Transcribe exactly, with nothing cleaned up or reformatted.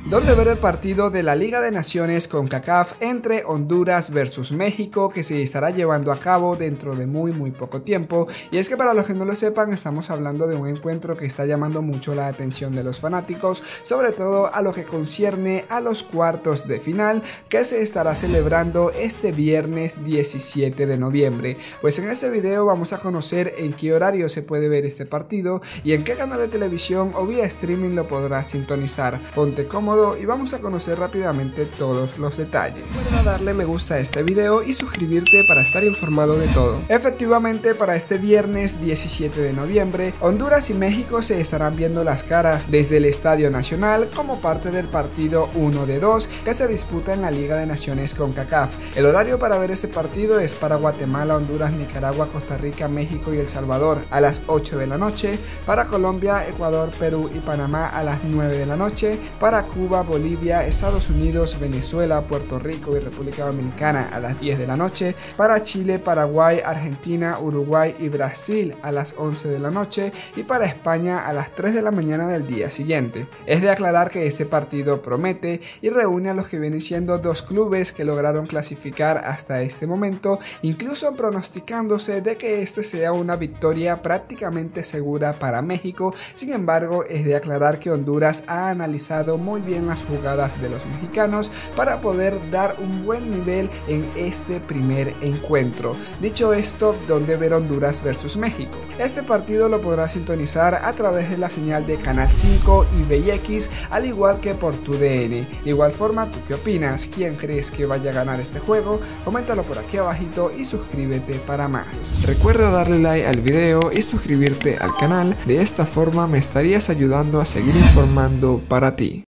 donde ver el partido de la Liga de Naciones CONCACAF entre Honduras versus México, que se estará llevando a cabo dentro de muy muy poco tiempo. Y es que para los que no lo sepan, estamos hablando de un encuentro que está llamando mucho la atención de los fanáticos, sobre todo a lo que concierne a los cuartos de final, que se estará celebrando este viernes diecisiete de noviembre. Pues en este video vamos a conocer en qué horario se puede ver este partido y en qué canal de televisión o vía streaming lo podrás sintonizar. Ponte cómodo y vamos a conocer rápidamente todos los detalles. Recuerda darle me gusta a este video y suscribirte para estar informado de todo. Efectivamente, para este viernes diecisiete de noviembre, Honduras y México se estarán viendo las caras desde el Estadio Nacional como parte del partido uno de dos que se disputa en la Liga de Naciones CONCACAF. El horario para ver ese partido es para Guatemala, Honduras, Nicaragua, Costa Rica, México y El Salvador a las ocho de la noche, para Colombia, Ecuador, Perú y Panamá a las nueve de la noche, para Cuba, Bolivia, Estados Unidos, Venezuela, Puerto Rico y República Dominicana a las diez de la noche, para Chile, Paraguay, Argentina, Uruguay y Brasil a las once de la noche y para España a las tres de la mañana del día siguiente. Es de aclarar que este partido promete y reúne a los que vienen siendo dos clubes que lograron clasificar hasta este momento, incluso pronosticándose de que este sea una victoria prácticamente segura para México. Sin embargo, es de aclarar que Honduras ha analizado muy bien las jugadas de los mexicanos para poder dar un buen nivel en este primer encuentro. Dicho esto, ¿dónde ver Honduras versus México? Este partido lo podrás sintonizar a través de la señal de Canal cinco y V I X, al igual que por tu D N. De igual forma, ¿tú qué opinas? ¿Quién crees que vaya a ganar este juego? Coméntalo por aquí abajito y suscríbete para más. Recuerda darle like al video y suscribirte al canal, de esta forma me estarías ayudando a seguir informando para ti.